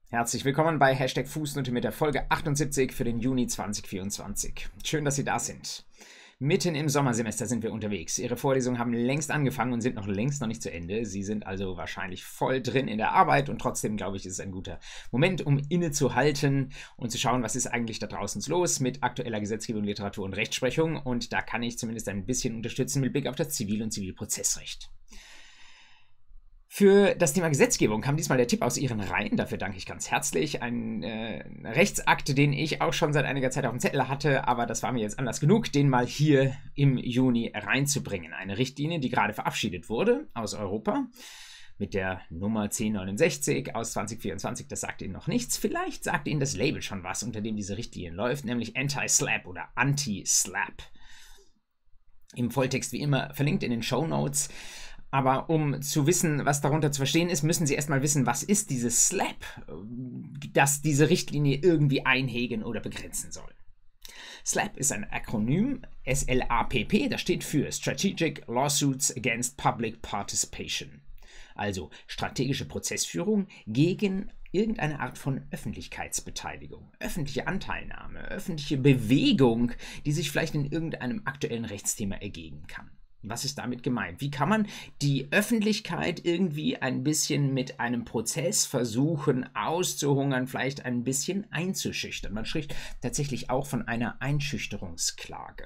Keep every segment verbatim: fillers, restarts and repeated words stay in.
Herzlich willkommen bei Hashtag Fußnote mit der Folge achtundsiebzig für den Juni zweitausendvierundzwanzig. Schön, dass Sie da sind. Mitten im Sommersemester sind wir unterwegs. Ihre Vorlesungen haben längst angefangen und sind noch längst noch nicht zu Ende. Sie sind also wahrscheinlich voll drin in der Arbeit und trotzdem, glaube ich, ist es ein guter Moment, um innezuhalten und zu schauen, was ist eigentlich da draußen los mit aktueller Gesetzgebung, Literatur und Rechtsprechung. Und da kann ich zumindest ein bisschen unterstützen mit Blick auf das Zivil- und Zivilprozessrecht. Für das Thema Gesetzgebung kam diesmal der Tipp aus Ihren Reihen, dafür danke ich ganz herzlich. Ein äh, Rechtsakt, den ich auch schon seit einiger Zeit auf dem Zettel hatte, aber das war mir jetzt Anlass genug, den mal hier im Juni reinzubringen. Eine Richtlinie, die gerade verabschiedet wurde aus Europa mit der Nummer zehn neunundsechzig aus zweitausendvierundzwanzig, das sagt Ihnen noch nichts. Vielleicht sagt Ihnen das Label schon was, unter dem diese Richtlinie läuft, nämlich Anti-SLAPP oder Anti-SLAPP. Im Volltext wie immer verlinkt in den Shownotes. Aber um zu wissen, was darunter zu verstehen ist, müssen Sie erstmal wissen, was ist dieses SLAPP, das diese Richtlinie irgendwie einhegen oder begrenzen soll. SLAPP ist ein Akronym, S L A P P, das steht für Strategic Lawsuits Against Public Participation. Also strategische Prozessführung gegen irgendeine Art von Öffentlichkeitsbeteiligung, öffentliche Anteilnahme, öffentliche Bewegung, die sich vielleicht in irgendeinem aktuellen Rechtsthema ergeben kann. Was ist damit gemeint? Wie kann man die Öffentlichkeit irgendwie ein bisschen mit einem Prozess versuchen auszuhungern, vielleicht ein bisschen einzuschüchtern? Man spricht tatsächlich auch von einer Einschüchterungsklage.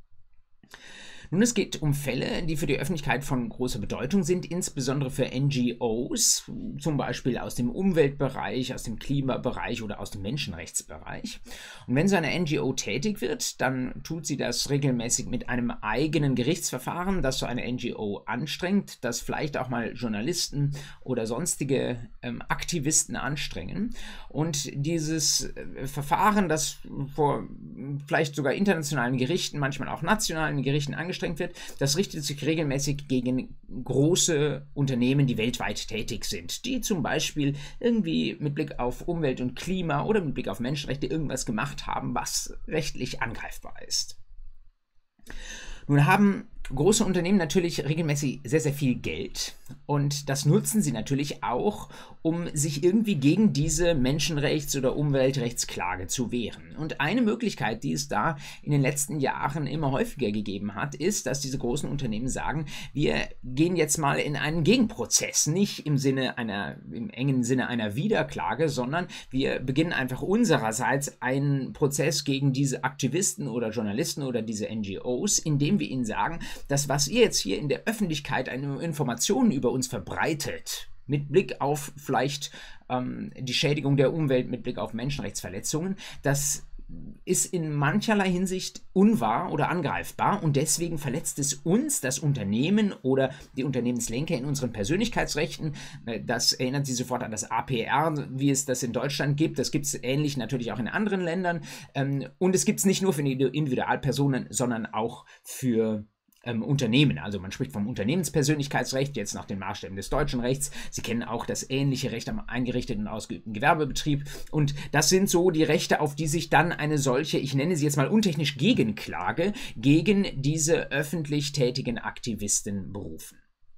Nun, es geht um Fälle, die für die Öffentlichkeit von großer Bedeutung sind, insbesondere für N G Os, zum Beispiel aus dem Umweltbereich, aus dem Klimabereich oder aus dem Menschenrechtsbereich. Und wenn so eine N G O tätig wird, dann tut sie das regelmäßig mit einem eigenen Gerichtsverfahren, das so eine N G O anstrengt, das vielleicht auch mal Journalisten oder sonstige ähm, Aktivisten anstrengen. Und dieses äh, Verfahren, das vor vielleicht sogar internationalen Gerichten, manchmal auch nationalen Gerichten angestrengt wird, das richtet sich regelmäßig gegen große Unternehmen, die weltweit tätig sind, die zum Beispiel irgendwie mit Blick auf Umwelt und Klima oder mit Blick auf Menschenrechte irgendwas gemacht haben, was rechtlich angreifbar ist. Nun haben große Unternehmen natürlich regelmäßig sehr, sehr viel Geld und das nutzen sie natürlich auch, um sich irgendwie gegen diese Menschenrechts- oder Umweltrechtsklage zu wehren. Und eine Möglichkeit, die es da in den letzten Jahren immer häufiger gegeben hat, ist, dass diese großen Unternehmen sagen, wir gehen jetzt mal in einen Gegenprozess, nicht im Sinne einer, im engen Sinne einer Wiederklage, sondern wir beginnen einfach unsererseits einen Prozess gegen diese Aktivisten oder Journalisten oder diese N G Os, indem wir ihnen sagen, das, was ihr jetzt hier in der Öffentlichkeit an Informationen über uns verbreitet, mit Blick auf vielleicht ähm, die Schädigung der Umwelt, mit Blick auf Menschenrechtsverletzungen, das ist in mancherlei Hinsicht unwahr oder angreifbar und deswegen verletzt es uns, das Unternehmen oder die Unternehmenslenker in unseren Persönlichkeitsrechten. Das erinnert Sie sofort an das A P R, wie es das in Deutschland gibt. Das gibt es ähnlich natürlich auch in anderen Ländern. Und es gibt es nicht nur für die Individualpersonen, sondern auch für Ähm, Unternehmen. Also man spricht vom Unternehmenspersönlichkeitsrecht, jetzt nach den Maßstäben des deutschen Rechts. Sie kennen auch das ähnliche Recht am eingerichteten und ausgeübten Gewerbebetrieb. Und das sind so die Rechte, auf die sich dann eine solche, ich nenne sie jetzt mal untechnisch, Gegenklage gegen diese öffentlich tätigen Aktivisten berufen.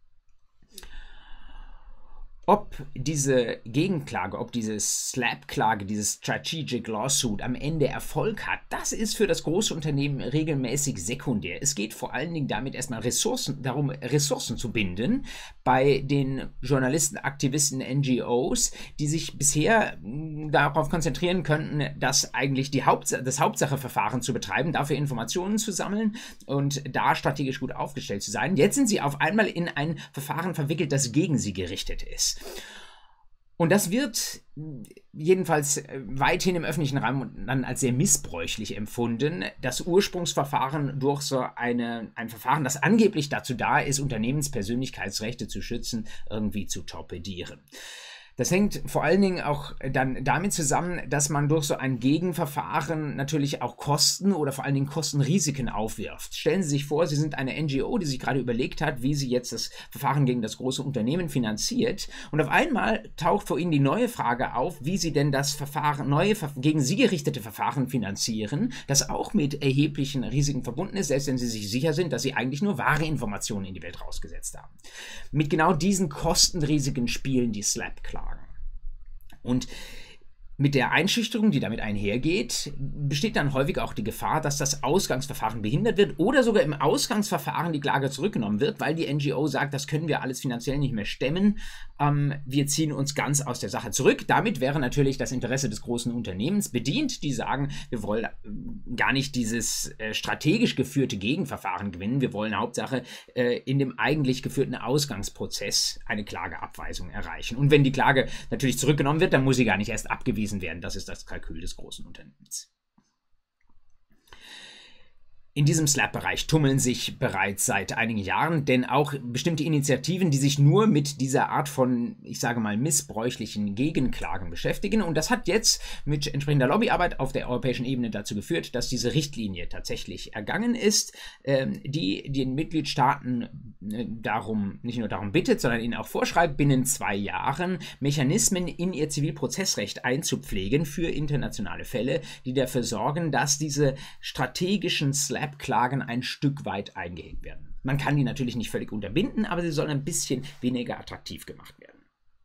Ob diese Gegenklage, ob diese SLAPP-Klage, dieses Strategic Lawsuit am Ende Erfolg hat, das ist für das große Unternehmen regelmäßig sekundär. Es geht vor allen Dingen damit erstmal Ressourcen, darum, Ressourcen zu binden bei den Journalisten, Aktivisten, N G Os, die sich bisher darauf konzentrieren könnten, das eigentlich die Hauptsache, das Hauptsacheverfahren zu betreiben, dafür Informationen zu sammeln und da strategisch gut aufgestellt zu sein. Jetzt sind sie auf einmal in ein Verfahren verwickelt, das gegen sie gerichtet ist. Und das wird jedenfalls weithin im öffentlichen Raum dann als sehr missbräuchlich empfunden, das Ursprungsverfahren durch so eine, ein Verfahren, das angeblich dazu da ist, Unternehmenspersönlichkeitsrechte zu schützen, irgendwie zu torpedieren. Das hängt vor allen Dingen auch dann damit zusammen, dass man durch so ein Gegenverfahren natürlich auch Kosten oder vor allen Dingen Kostenrisiken aufwirft. Stellen Sie sich vor, Sie sind eine N G O, die sich gerade überlegt hat, wie sie jetzt das Verfahren gegen das große Unternehmen finanziert. Und auf einmal taucht vor Ihnen die neue Frage auf, wie Sie denn das Verfahren, neue gegen Sie gerichtete Verfahren finanzieren, das auch mit erheblichen Risiken verbunden ist, selbst wenn Sie sich sicher sind, dass Sie eigentlich nur wahre Informationen in die Welt rausgesetzt haben. Mit genau diesen Kostenrisiken spielen die SLAPP-Klagen. Und Mit der Einschüchterung, die damit einhergeht, besteht dann häufig auch die Gefahr, dass das Ausgangsverfahren behindert wird oder sogar im Ausgangsverfahren die Klage zurückgenommen wird, weil die N G O sagt, das können wir alles finanziell nicht mehr stemmen. Ähm, wir ziehen uns ganz aus der Sache zurück. Damit wäre natürlich das Interesse des großen Unternehmens bedient, die sagen, wir wollen gar nicht dieses äh, strategisch geführte Gegenverfahren gewinnen. Wir wollen Hauptsache äh, in dem eigentlich geführten Ausgangsprozess eine Klageabweisung erreichen. Und wenn die Klage natürlich zurückgenommen wird, dann muss sie gar nicht erst abgewiesen werden. Das ist das Kalkül des großen Unternehmens. In diesem Slap-Bereich tummeln sich bereits seit einigen Jahren, denn auch bestimmte Initiativen, die sich nur mit dieser Art von, ich sage mal, missbräuchlichen Gegenklagen beschäftigen. Und das hat jetzt mit entsprechender Lobbyarbeit auf der europäischen Ebene dazu geführt, dass diese Richtlinie tatsächlich ergangen ist, ähm, die den Mitgliedstaaten äh, darum, nicht nur darum bittet, sondern ihnen auch vorschreibt, binnen zwei Jahren Mechanismen in ihr Zivilprozessrecht einzupflegen für internationale Fälle, die dafür sorgen, dass diese strategischen Slap Klagen ein Stück weit eingehegt werden. Man kann die natürlich nicht völlig unterbinden, aber sie sollen ein bisschen weniger attraktiv gemacht werden.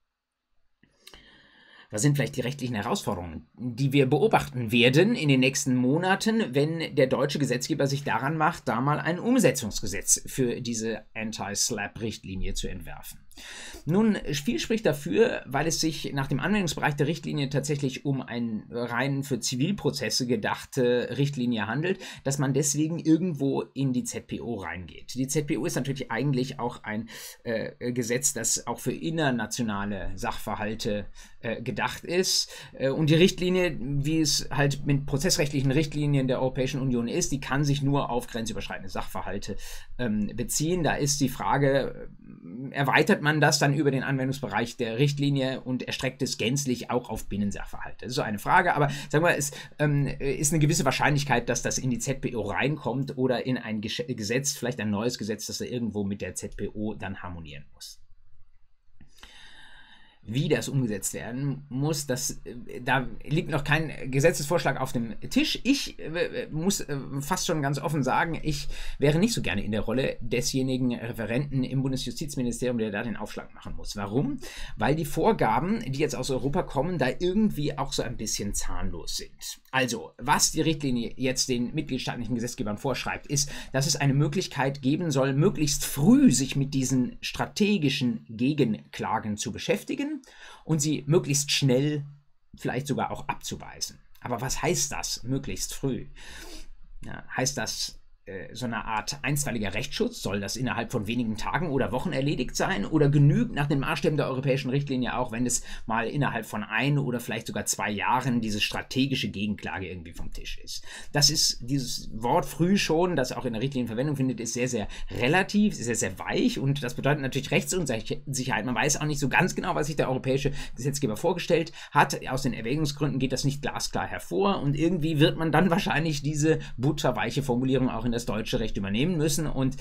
Was sind vielleicht die rechtlichen Herausforderungen, die wir beobachten werden in den nächsten Monaten, wenn der deutsche Gesetzgeber sich daran macht, da mal ein Umsetzungsgesetz für diese Anti-Slap-Richtlinie zu entwerfen? Nun, viel spricht dafür, weil es sich nach dem Anwendungsbereich der Richtlinie tatsächlich um eine rein für Zivilprozesse gedachte Richtlinie handelt, dass man deswegen irgendwo in die Z P O reingeht. Die Z P O ist natürlich eigentlich auch ein äh, Gesetz, das auch für internationale Sachverhalte äh, gedacht ist. Äh, und die Richtlinie, wie es halt mit prozessrechtlichen Richtlinien der Europäischen Union ist, die kann sich nur auf grenzüberschreitende Sachverhalte ähm, beziehen. Da ist die Frage, erweitert man das dann über den Anwendungsbereich der Richtlinie und erstreckt es gänzlich auch auf Binnensachverhalte? Das ist so eine Frage, aber sagen wir, es ähm, ist eine gewisse Wahrscheinlichkeit, dass das in die Z P O reinkommt oder in ein Gesetz, vielleicht ein neues Gesetz, das da irgendwo mit der Z P O dann harmonieren muss. Wie das umgesetzt werden muss, das, da liegt noch kein Gesetzesvorschlag auf dem Tisch. Ich äh, muss äh, fast schon ganz offen sagen, ich wäre nicht so gerne in der Rolle desjenigen Referenten im Bundesjustizministerium, der da den Aufschlag machen muss. Warum? Weil die Vorgaben, die jetzt aus Europa kommen, da irgendwie auch so ein bisschen zahnlos sind. Also, was die Richtlinie jetzt den mitgliedstaatlichen Gesetzgebern vorschreibt, ist, dass es eine Möglichkeit geben soll, möglichst früh sich mit diesen strategischen Gegenklagen zu beschäftigen und sie möglichst schnell vielleicht sogar auch abzuweisen. Aber was heißt das, möglichst früh? Ja, heißt das äh, so eine Art einstweiliger Rechtsschutz? Soll das innerhalb von wenigen Tagen oder Wochen erledigt sein? Oder genügt nach den Maßstäben der europäischen Richtlinie auch, wenn es mal innerhalb von ein oder vielleicht sogar zwei Jahren diese strategische Gegenklage irgendwie vom Tisch ist? Das ist dieses Wort früh schon, das auch in der Richtlinie Verwendung findet, ist sehr, sehr relativ, sehr, sehr weich und das bedeutet natürlich Rechtsunsicherheit. Man weiß auch nicht so ganz genau, was sich der europäische Gesetzgeber vorgestellt hat. Aus den Erwägungsgründen geht das nicht glasklar hervor und irgendwie wird man dann wahrscheinlich diese butterweiche Formulierung auch in das deutsche Recht übernehmen müssen und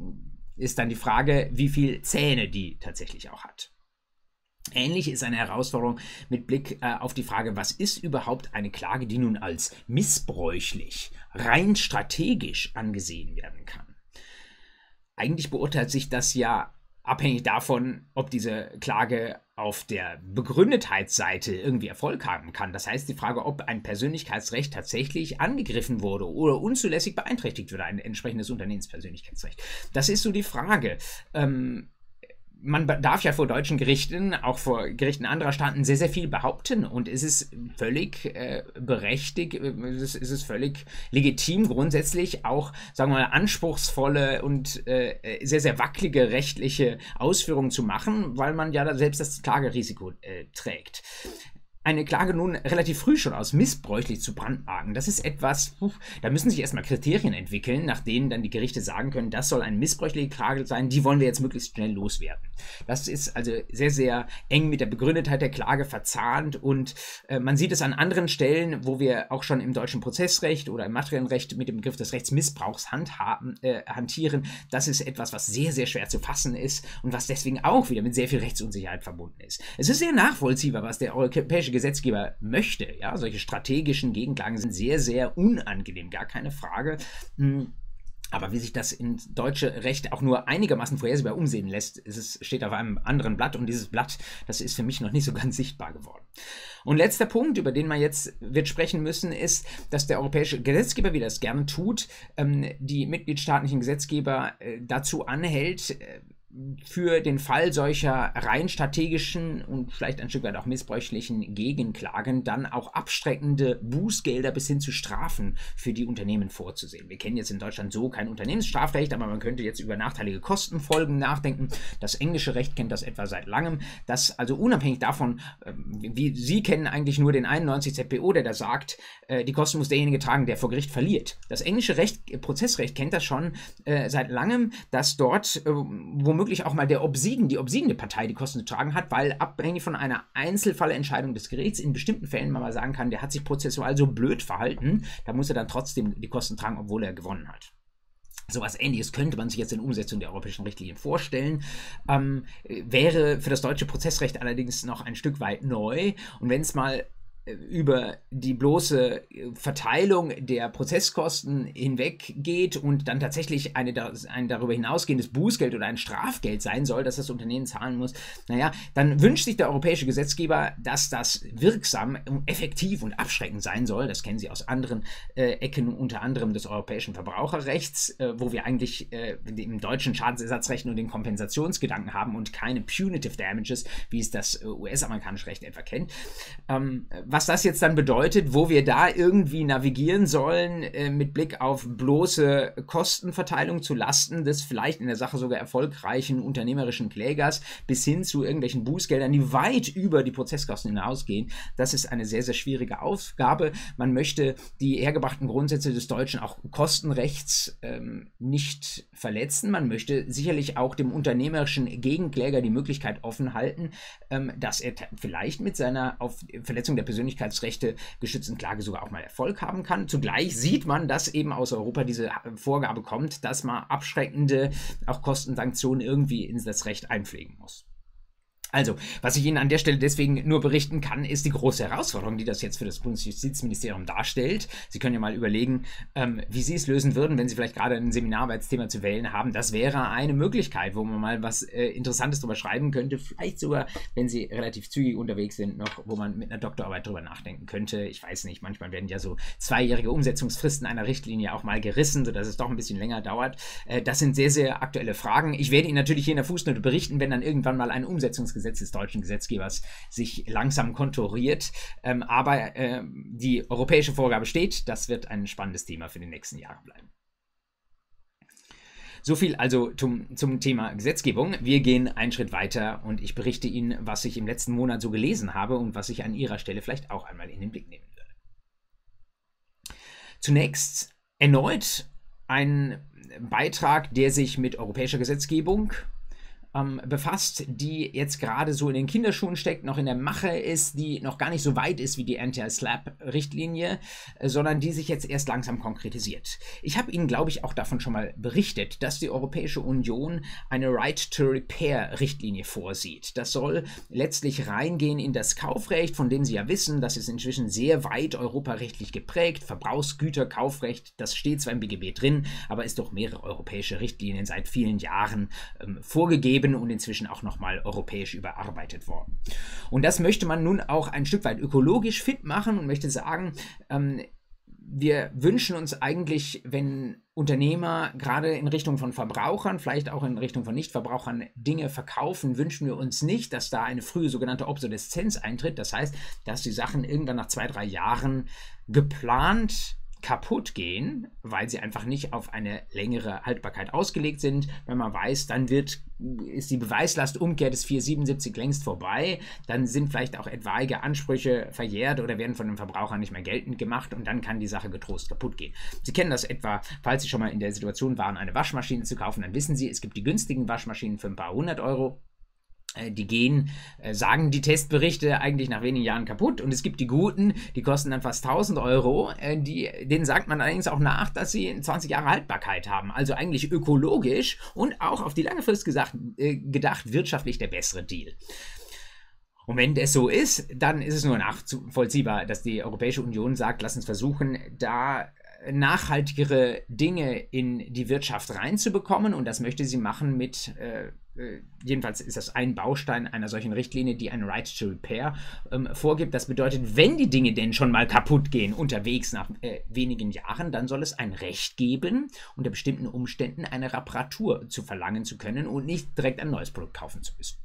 ist dann die Frage, wie viel Zähne die tatsächlich auch hat. Ähnlich ist eine Herausforderung mit Blick äh, auf die Frage, was ist überhaupt eine Klage, die nun als missbräuchlich, rein strategisch angesehen werden kann. Eigentlich beurteilt sich das ja abhängig davon, ob diese Klage auf der Begründetheitsseite irgendwie Erfolg haben kann. Das heißt, die Frage, ob ein Persönlichkeitsrecht tatsächlich angegriffen wurde oder unzulässig beeinträchtigt wurde, ein entsprechendes Unternehmenspersönlichkeitsrecht. Das ist so die Frage. Ähm, Man darf ja vor deutschen Gerichten, auch vor Gerichten anderer Staaten, sehr, sehr viel behaupten und es ist völlig äh, berechtigt, es ist, ist völlig legitim, grundsätzlich auch, sagen wir mal, anspruchsvolle und äh, sehr, sehr wackelige rechtliche Ausführungen zu machen, weil man ja selbst das Klagerisiko äh, trägt. Eine Klage nun relativ früh schon aus missbräuchlich zu brandmarken, das ist etwas, puh, da müssen sich erstmal Kriterien entwickeln, nach denen dann die Gerichte sagen können, das soll eine missbräuchliche Klage sein, die wollen wir jetzt möglichst schnell loswerden. Das ist also sehr, sehr eng mit der Begründetheit der Klage verzahnt und äh, man sieht es an anderen Stellen, wo wir auch schon im deutschen Prozessrecht oder im materiellen Recht mit dem Begriff des Rechtsmissbrauchs handhaben, äh, hantieren. Das ist etwas, was sehr, sehr schwer zu fassen ist und was deswegen auch wieder mit sehr viel Rechtsunsicherheit verbunden ist. Es ist sehr nachvollziehbar, was der europäische Gesetzgeber möchte. Ja, solche strategischen Gegenklagen sind sehr, sehr unangenehm, gar keine Frage. Aber wie sich das in deutsche Recht auch nur einigermaßen vorhersehbar umsehen lässt, ist es, steht auf einem anderen Blatt und dieses Blatt, das ist für mich noch nicht so ganz sichtbar geworden. Und letzter Punkt, über den man jetzt wird sprechen müssen, ist, dass der europäische Gesetzgeber, wie das gerne tut, die mitgliedstaatlichen Gesetzgeber dazu anhält, für den Fall solcher rein strategischen und vielleicht ein Stück weit auch missbräuchlichen Gegenklagen dann auch abschreckende Bußgelder bis hin zu Strafen für die Unternehmen vorzusehen. Wir kennen jetzt in Deutschland so kein Unternehmensstrafrecht, aber man könnte jetzt über nachteilige Kostenfolgen nachdenken. Das englische Recht kennt das etwa seit langem, dass also unabhängig davon, wie Sie kennen eigentlich nur den einundneunzig Z P O, der da sagt, die Kosten muss derjenige tragen, der vor Gericht verliert. Das englische Recht, Prozessrecht kennt das schon äh, seit langem, dass dort äh, womöglich auch mal der obsiegen, die obsiegende Partei die Kosten zu tragen hat, weil abhängig von einer Einzelfallentscheidung des Gerichts in bestimmten Fällen man mal sagen kann, der hat sich prozessual so blöd verhalten, da muss er dann trotzdem die Kosten tragen, obwohl er gewonnen hat. So etwas Ähnliches könnte man sich jetzt in Umsetzung der europäischen Richtlinien vorstellen. Ähm, wäre für das deutsche Prozessrecht allerdings noch ein Stück weit neu. Und wenn es mal über die bloße Verteilung der Prozesskosten hinweg geht und dann tatsächlich eine, ein darüber hinausgehendes Bußgeld oder ein Strafgeld sein soll, das das Unternehmen zahlen muss, naja, dann wünscht sich der europäische Gesetzgeber, dass das wirksam, effektiv und abschreckend sein soll. Das kennen Sie aus anderen äh, Ecken, unter anderem des europäischen Verbraucherrechts, äh, wo wir eigentlich äh, im deutschen Schadensersatzrecht nur den Kompensationsgedanken haben und keine Punitive Damages, wie es das äh, U S-amerikanische Recht etwa kennt. Ähm, Was das jetzt dann bedeutet, wo wir da irgendwie navigieren sollen äh, mit Blick auf bloße Kostenverteilung zu Lasten des vielleicht in der Sache sogar erfolgreichen unternehmerischen Klägers bis hin zu irgendwelchen Bußgeldern, die weit über die Prozesskosten hinausgehen, das ist eine sehr, sehr schwierige Aufgabe. Man möchte die hergebrachten Grundsätze des deutschen auch Kostenrechts ähm, nicht verletzen. Man möchte sicherlich auch dem unternehmerischen Gegenkläger die Möglichkeit offen halten, ähm, dass er vielleicht mit seiner auf Verletzung der Persönlichkeit Persönlichkeitsrechte geschützten Klage sogar auch mal Erfolg haben kann. Zugleich sieht man, dass eben aus Europa diese Vorgabe kommt, dass man abschreckende auch Kostensanktionen irgendwie in das Recht einpflegen muss. Also, was ich Ihnen an der Stelle deswegen nur berichten kann, ist die große Herausforderung, die das jetzt für das Bundesjustizministerium darstellt. Sie können ja mal überlegen, ähm, wie Sie es lösen würden, wenn Sie vielleicht gerade ein Seminararbeitsthema zu wählen haben. Das wäre eine Möglichkeit, wo man mal was äh, Interessantes drüber schreiben könnte. Vielleicht sogar, wenn Sie relativ zügig unterwegs sind, noch, wo man mit einer Doktorarbeit drüber nachdenken könnte. Ich weiß nicht, manchmal werden ja so zweijährige Umsetzungsfristen einer Richtlinie auch mal gerissen, sodass es doch ein bisschen länger dauert. Äh, das sind sehr, sehr aktuelle Fragen. Ich werde Ihnen natürlich hier in der Fußnote berichten, wenn dann irgendwann mal ein Umsetzungsgesetz des deutschen Gesetzgebers sich langsam konturiert. Ähm, aber äh, die europäische Vorgabe steht. Das wird ein spannendes Thema für die nächsten Jahre bleiben. So viel also zum, zum Thema Gesetzgebung. Wir gehen einen Schritt weiter und ich berichte Ihnen, was ich im letzten Monat so gelesen habe und was ich an Ihrer Stelle vielleicht auch einmal in den Blick nehmen würde. Zunächst erneut ein Beitrag, der sich mit europäischer Gesetzgebung ähm, befasst, die jetzt gerade so in den Kinderschuhen steckt, noch in der Mache ist, die noch gar nicht so weit ist wie die Anti-Slap-Richtlinie, äh, sondern die sich jetzt erst langsam konkretisiert. Ich habe Ihnen, glaube ich, auch davon schon mal berichtet, dass die Europäische Union eine Right-to-Repair-Richtlinie vorsieht. Das soll letztlich reingehen in das Kaufrecht, von dem Sie ja wissen, das ist inzwischen sehr weit europarechtlich geprägt. Verbrauchsgüterkaufrecht, das steht zwar im B G B drin, aber ist durch mehrere europäische Richtlinien seit vielen Jahren ähm, vorgegeben und inzwischen auch nochmal europäisch überarbeitet worden. Und das möchte man nun auch ein Stück weit ökologisch fit machen und möchte sagen, ähm, wir wünschen uns eigentlich, wenn Unternehmer gerade in Richtung von Verbrauchern, vielleicht auch in Richtung von Nichtverbrauchern Dinge verkaufen, wünschen wir uns nicht, dass da eine frühe sogenannte Obsoleszenz eintritt. Das heißt, dass die Sachen irgendwann nach zwei, drei Jahren geplant kaputt gehen, weil sie einfach nicht auf eine längere Haltbarkeit ausgelegt sind. Wenn man weiß, dann wird, ist die Beweislastumkehr des vierhundertsiebenundsiebzig längst vorbei, dann sind vielleicht auch etwaige Ansprüche verjährt oder werden von dem Verbraucher nicht mehr geltend gemacht und dann kann die Sache getrost kaputt gehen. Sie kennen das etwa, falls Sie schon mal in der Situation waren, eine Waschmaschine zu kaufen, dann wissen Sie, es gibt die günstigen Waschmaschinen für ein paar hundert Euro. Die gehen, äh, sagen die Testberichte, eigentlich nach wenigen Jahren kaputt. Und es gibt die guten, die kosten dann fast tausend Euro. Äh, die, denen sagt man allerdings auch nach, dass sie zwanzig Jahre Haltbarkeit haben. Also eigentlich ökologisch und auch auf die lange Frist gesagt, äh, gedacht wirtschaftlich der bessere Deal. Und wenn das so ist, dann ist es nur nachvollziehbar, dass die Europäische Union sagt, lass uns versuchen, da nachhaltigere Dinge in die Wirtschaft reinzubekommen. Und das möchte sie machen mit äh, äh, jedenfalls ist das ein Baustein einer solchen Richtlinie, die ein Right to Repair ähm, vorgibt. Das bedeutet, wenn die Dinge denn schon mal kaputt gehen unterwegs nach äh, wenigen Jahren, dann soll es ein Recht geben, unter bestimmten Umständen eine Reparatur zu verlangen zu können und nicht direkt ein neues Produkt kaufen zu müssen.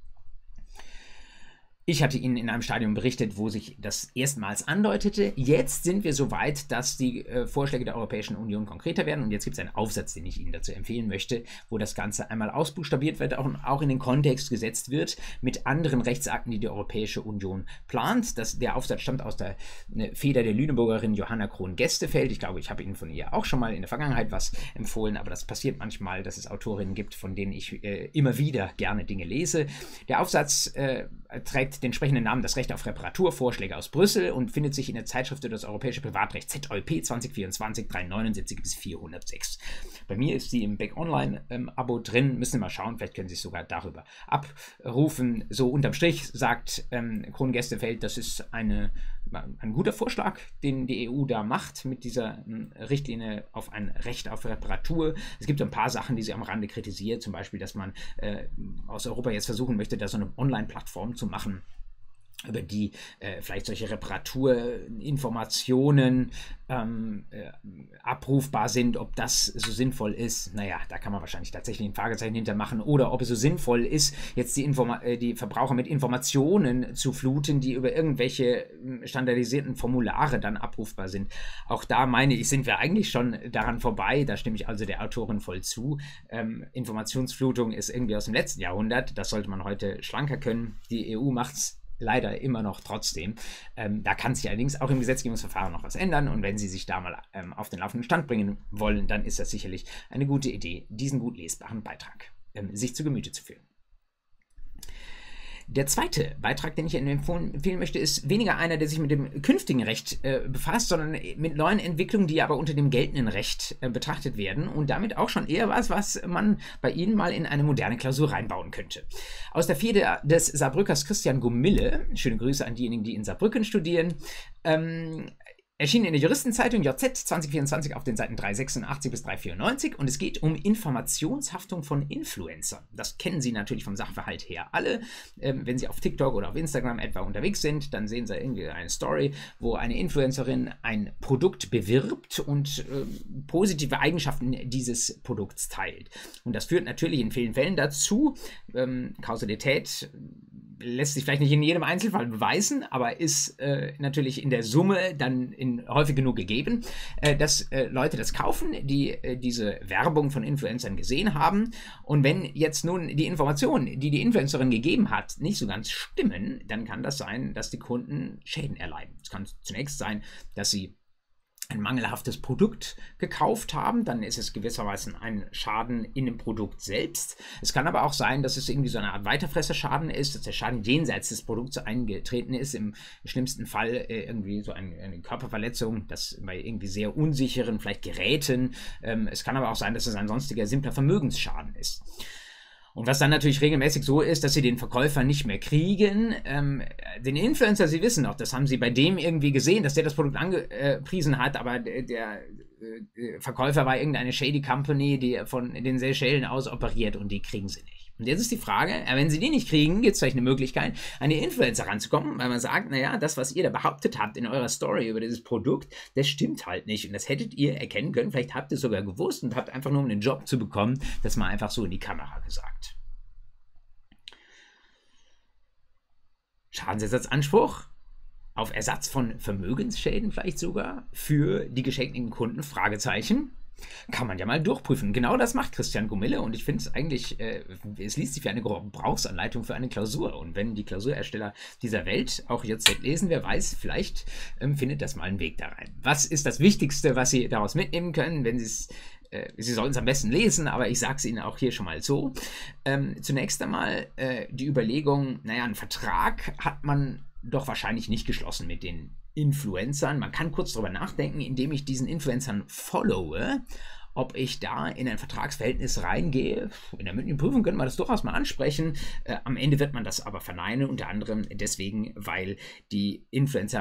Ich hatte Ihnen in einem Stadium berichtet, wo sich das erstmals andeutete. Jetzt sind wir so weit, dass die äh, Vorschläge der Europäischen Union konkreter werden. Und jetzt gibt es einen Aufsatz, den ich Ihnen dazu empfehlen möchte, wo das Ganze einmal ausbuchstabiert wird, auch, auch in den Kontext gesetzt wird mit anderen Rechtsakten, die die Europäische Union plant. Das, der Aufsatz stammt aus der äh, Feder der Lüneburgerin Johanna Krohn-Gestefeld. Ich glaube, ich habe Ihnen von ihr auch schon mal in der Vergangenheit was empfohlen, aber das passiert manchmal, dass es Autorinnen gibt, von denen ich äh, immer wieder gerne Dinge lese. Der Aufsatz äh, trägt den entsprechenden Namen das Recht auf Reparatur, Vorschläge aus Brüssel und findet sich in der Zeitschrift für das europäische Privatrecht Z E P zwanzig vierundzwanzig dreihundertneunundsiebzig bis vierhundertsechs. Bei mir ist sie im Back Online ähm, Abo drin, müssen wir mal schauen, vielleicht können Sie es sogar darüber abrufen. So unterm Strich sagt ähm, Krohn-Gestefeld, das ist eine, ein guter Vorschlag, den die E U da macht mit dieser ähm, Richtlinie auf ein Recht auf Reparatur. Es gibt ein paar Sachen, die sie am Rande kritisiert, zum Beispiel, dass man äh, aus Europa jetzt versuchen möchte, da so eine Online-Plattform zu machen, über die äh, vielleicht solche Reparaturinformationen ähm, äh, abrufbar sind, ob das so sinnvoll ist. Naja, da kann man wahrscheinlich tatsächlich ein Fragezeichen hintermachen. Oder ob es so sinnvoll ist, jetzt die, Informa äh, die Verbraucher mit Informationen zu fluten, die über irgendwelche äh, standardisierten Formulare dann abrufbar sind. Auch da meine ich, sind wir eigentlich schon daran vorbei. Da stimme ich also der Autorin voll zu. Ähm, Informationsflutung ist irgendwie aus dem letzten Jahrhundert. Das sollte man heute schlanker können. Die E U macht es leider immer noch trotzdem. Ähm, da kann sich allerdings auch im Gesetzgebungsverfahren noch was ändern und wenn Sie sich da mal ähm, auf den laufenden Stand bringen wollen, dann ist das sicherlich eine gute Idee, diesen gut lesbaren Beitrag ähm, sich zu Gemüte zu führen. Der zweite Beitrag, den ich Ihnen empfehlen möchte, ist weniger einer, der sich mit dem künftigen Recht äh, befasst, sondern mit neuen Entwicklungen, die aber unter dem geltenden Recht äh, betrachtet werden und damit auch schon eher was, was man bei Ihnen mal in eine moderne Klausur reinbauen könnte. Aus der Feder des Saarbrückers Christian Gumille, schöne Grüße an diejenigen, die in Saarbrücken studieren, ähm, erschien in der Juristenzeitung J Z zwanzig vierundzwanzig auf den Seiten dreihundertsechsundachtzig bis dreihundertvierundneunzig und es geht um Informationshaftung von Influencern. Das kennen Sie natürlich vom Sachverhalt her alle. Ähm, wenn Sie auf TikTok oder auf Instagram etwa unterwegs sind, dann sehen Sie irgendwie eine Story, wo eine Influencerin ein Produkt bewirbt und äh, positive Eigenschaften dieses Produkts teilt. Und das führt natürlich in vielen Fällen dazu, ähm, Kausalität lässt sich vielleicht nicht in jedem Einzelfall beweisen, aber ist äh, natürlich in der Summe dann in, häufig genug gegeben, äh, dass äh, Leute das kaufen, die äh, diese Werbung von Influencern gesehen haben. Und wenn jetzt nun die Informationen, die die Influencerin gegeben hat, nicht so ganz stimmen, dann kann das sein, dass die Kunden Schäden erleiden. Es kann zunächst sein, dass sie ein mangelhaftes Produkt gekauft haben, dann ist es gewissermaßen ein Schaden in dem Produkt selbst. Es kann aber auch sein, dass es irgendwie so eine Art Weiterfresserschaden ist, dass der Schaden jenseits des Produkts eingetreten ist, im schlimmsten Fall äh, irgendwie so eine, eine Körperverletzung, das bei irgendwie sehr unsicheren, vielleicht Geräten. Ähm, es kann aber auch sein, dass es ein sonstiger simpler Vermögensschaden ist. Und was dann natürlich regelmäßig so ist, dass sie den Verkäufer nicht mehr kriegen. Ähm, den Influencer, Sie wissen doch, das haben Sie bei dem irgendwie gesehen, dass der das Produkt angepriesen hat, aber der, der äh, Verkäufer war irgendeine shady Company, die von den Seychellen aus operiert und die kriegen Sie nicht. Und jetzt ist die Frage, wenn Sie die nicht kriegen, gibt es vielleicht eine Möglichkeit, an die Influencer ranzukommen, weil man sagt, naja, das, was ihr da behauptet habt in eurer Story über dieses Produkt, das stimmt halt nicht. Und das hättet ihr erkennen können, vielleicht habt ihr es sogar gewusst und habt einfach nur, um einen Job zu bekommen, das mal einfach so in die Kamera gesagt. Schadensersatzanspruch auf Ersatz von Vermögensschäden vielleicht sogar für die geschenkten Kunden? Fragezeichen. Kann man ja mal durchprüfen. Genau das macht Christian Gumille und ich finde es eigentlich, äh, es liest sich wie eine Gebrauchsanleitung für eine Klausur. Und wenn die Klausurersteller dieser Welt auch J Z lesen, wer weiß, vielleicht ähm, findet das mal einen Weg da rein. Was ist das Wichtigste, was Sie daraus mitnehmen können, wenn Sie es äh, Sie sollen es am besten lesen, aber ich sage es Ihnen auch hier schon mal so. Ähm, zunächst einmal äh, die Überlegung, naja, einen Vertrag hat man doch wahrscheinlich nicht geschlossen mit den Influencern. Man kann kurz darüber nachdenken, indem ich diesen Influencern followe, ob ich da in ein Vertragsverhältnis reingehe. In der mündlichen Prüfung könnte man das durchaus mal ansprechen. Äh, am Ende wird man das aber verneinen, unter anderem deswegen, weil die Influencer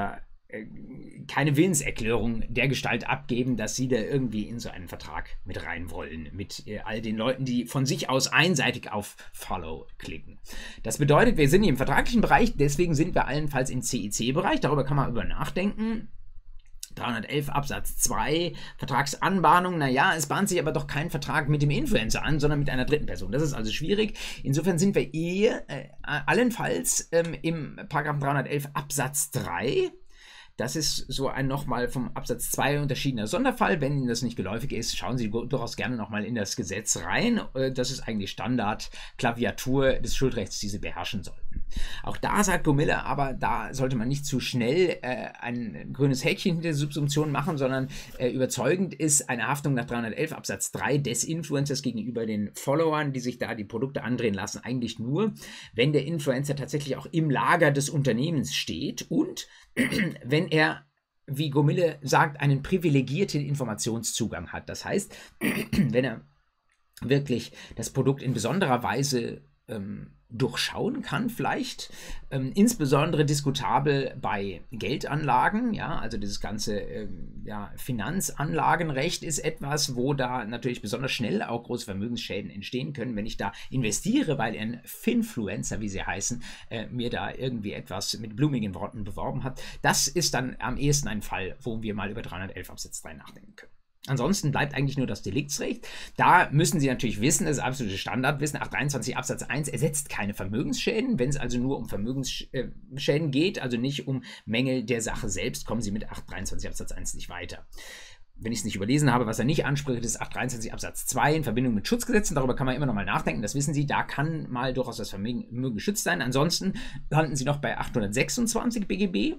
keine Willenserklärung der Gestalt abgeben, dass sie da irgendwie in so einen Vertrag mit rein wollen, mit äh, all den Leuten, die von sich aus einseitig auf Follow klicken. Das bedeutet, wir sind hier im vertraglichen Bereich, deswegen sind wir allenfalls im C I C-Bereich, darüber kann man über nachdenken. dreihundertelf Absatz zwei, Vertragsanbahnung, naja, es bahnt sich aber doch kein Vertrag mit dem Influencer an, sondern mit einer dritten Person. Das ist also schwierig. Insofern sind wir eher äh, allenfalls ähm, im Paragraphen dreihundertelf Absatz drei. Das ist so ein nochmal vom Absatz zwei unterschiedener Sonderfall. Wenn Ihnen das nicht geläufig ist, schauen Sie durchaus gerne nochmal in das Gesetz rein. Das ist eigentlich Standard-Klaviatur des Schuldrechts, die Sie beherrschen sollten. Auch da sagt Gomilla, aber da sollte man nicht zu schnell äh, ein grünes Häkchen hinter der Subsumption machen, sondern äh, überzeugend ist eine Haftung nach dreihundertelf Absatz drei des Influencers gegenüber den Followern, die sich da die Produkte andrehen lassen, eigentlich nur, wenn der Influencer tatsächlich auch im Lager des Unternehmens steht und wenn er, wie Gomille sagt, einen privilegierten Informationszugang hat. Das heißt, wenn er wirklich das Produkt in besonderer Weise ähm, durchschauen kann, vielleicht, ähm, insbesondere diskutabel bei Geldanlagen, ja, also dieses ganze ähm, ja, Finanzanlagenrecht ist etwas, wo da natürlich besonders schnell auch große Vermögensschäden entstehen können, wenn ich da investiere, weil ein Finfluencer, wie sie heißen, äh, mir da irgendwie etwas mit blumigen Worten beworben hat. Das ist dann am ehesten ein Fall, wo wir mal über dreihundertelf Absatz drei nachdenken können. Ansonsten bleibt eigentlich nur das Deliktsrecht. Da müssen Sie natürlich wissen, das ist absolute Standardwissen, achthundertdreiundzwanzig Absatz eins ersetzt keine Vermögensschäden. Wenn es also nur um Vermögensschäden geht, also nicht um Mängel der Sache selbst, kommen Sie mit achthundertdreiundzwanzig Absatz eins nicht weiter. Wenn ich es nicht überlesen habe, was er nicht anspricht, ist achthundertdreiundzwanzig Absatz zwei in Verbindung mit Schutzgesetzen. Darüber kann man immer noch mal nachdenken, das wissen Sie. Da kann mal durchaus das Vermögen geschützt sein. Ansonsten landen Sie noch bei achthundertsechsundzwanzig B G B.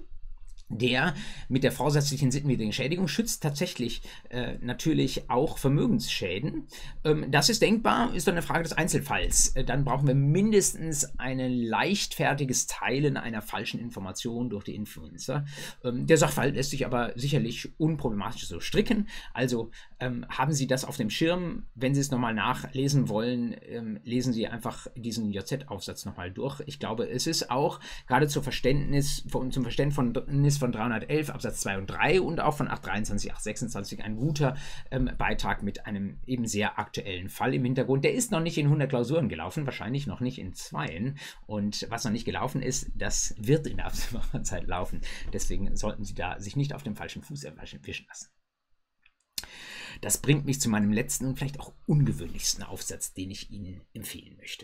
Der mit der vorsätzlichen sittenwidrigen Schädigung schützt tatsächlich äh, natürlich auch Vermögensschäden. Ähm, das ist denkbar, ist dann eine Frage des Einzelfalls. Äh, dann brauchen wir mindestens ein leichtfertiges Teilen einer falschen Information durch die Influencer. Ähm, der Sachverhalt lässt sich aber sicherlich unproblematisch so stricken. Also ähm, haben Sie das auf dem Schirm. Wenn Sie es nochmal nachlesen wollen, ähm, lesen Sie einfach diesen J Z-Aufsatz nochmal durch. Ich glaube, es ist auch gerade zum Verständnis, zum Verständnis von von dreihundertelf Absatz zwei und drei und auch von achthundertdreiundzwanzig, achthundertsechsundzwanzig ein guter ähm, Beitrag mit einem eben sehr aktuellen Fall im Hintergrund. Der ist noch nicht in hundert Klausuren gelaufen, wahrscheinlich noch nicht in zweien. Und was noch nicht gelaufen ist, das wird in der absehbaren Zeit laufen. Deswegen sollten Sie da sich nicht auf dem falschen Fuß erwischen lassen. Das bringt mich zu meinem letzten und vielleicht auch ungewöhnlichsten Aufsatz, den ich Ihnen empfehlen möchte.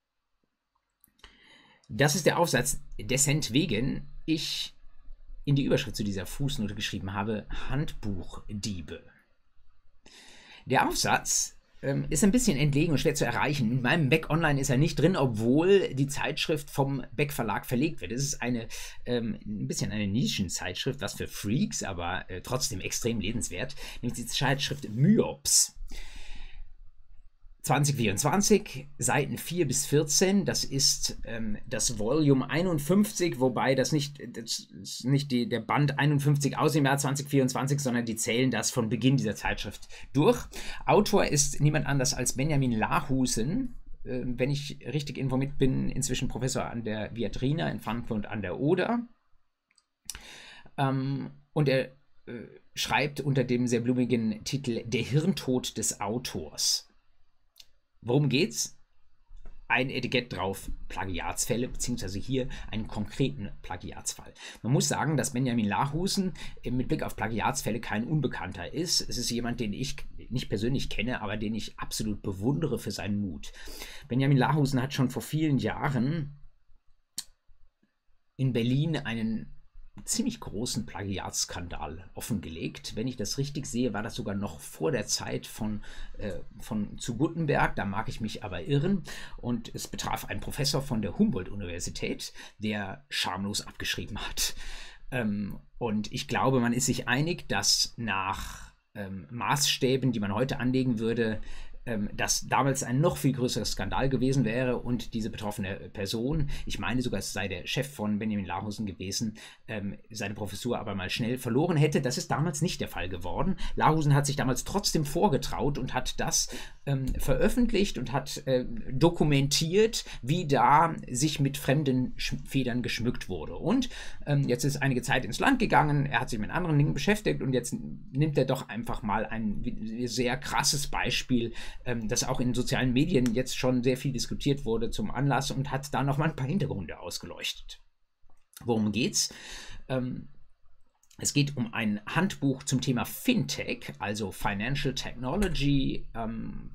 Das ist der Aufsatz, dessentwegen ich in die Überschrift zu dieser Fußnote geschrieben habe, Handbuchdiebe. Der Aufsatz ähm, ist ein bisschen entlegen und schwer zu erreichen. In meinem Beck Online ist er nicht drin, obwohl die Zeitschrift vom Beck Verlag verlegt wird. Es ist eine, ähm, ein bisschen eine Nischenzeitschrift, was für Freaks, aber äh, trotzdem extrem lebenswert, nämlich die Zeitschrift Myops. zwanzig vierundzwanzig, Seiten vier bis vierzehn, das ist ähm, das Volume einundfünfzig, wobei das nicht, das ist nicht die, der Band einundfünfzig aus dem Jahr zwanzig vierundzwanzig, sondern die zählen das von Beginn dieser Zeitschrift durch. Autor ist niemand anders als Benjamin Lahusen, äh, wenn ich richtig informiert bin, inzwischen Professor an der Viadrina in Frankfurt an der Oder. Ähm, und er äh, schreibt unter dem sehr blumigen Titel Der Hirntod des Autors. Worum geht's? Ein Etikett drauf, Plagiatsfälle, beziehungsweise hier einen konkreten Plagiatsfall. Man muss sagen, dass Benjamin Lahusen mit Blick auf Plagiatsfälle kein Unbekannter ist. Es ist jemand, den ich nicht persönlich kenne, aber den ich absolut bewundere für seinen Mut. Benjamin Lahusen hat schon vor vielen Jahren in Berlin einen ziemlich großen Plagiatsskandal offengelegt. Wenn ich das richtig sehe, war das sogar noch vor der Zeit von, äh, von zu Gutenberg, da mag ich mich aber irren. Und es betraf einen Professor von der Humboldt-Universität, der schamlos abgeschrieben hat. Ähm, und ich glaube, man ist sich einig, dass nach ähm, Maßstäben, die man heute anlegen würde, ähm, das damals ein noch viel größerer Skandal gewesen wäre und diese betroffene Person, ich meine sogar, es sei der Chef von Benjamin Lahusen gewesen, ähm, seine Professur aber mal schnell verloren hätte. Das ist damals nicht der Fall geworden. Lahusen hat sich damals trotzdem vorgetraut und hat das ähm, veröffentlicht und hat äh, dokumentiert, wie da sich mit fremden Federn geschmückt wurde. Und ähm, jetzt ist einige Zeit ins Land gegangen, er hat sich mit anderen Dingen beschäftigt und jetzt nimmt er doch einfach mal ein sehr krasses Beispiel, ähm, das auch in sozialen Medien jetzt schon sehr viel diskutiert wurde, zum Anlass und hat da nochmal ein paar Hintergründe ausgeleuchtet. Worum geht's? Ähm, Es geht um ein Handbuch zum Thema Fintech, also Financial Technology, ähm,